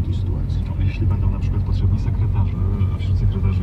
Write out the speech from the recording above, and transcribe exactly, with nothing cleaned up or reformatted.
takiej sytuacji. No, jeśli będą na przykład potrzebni sekretarze, a wśród sekretarzy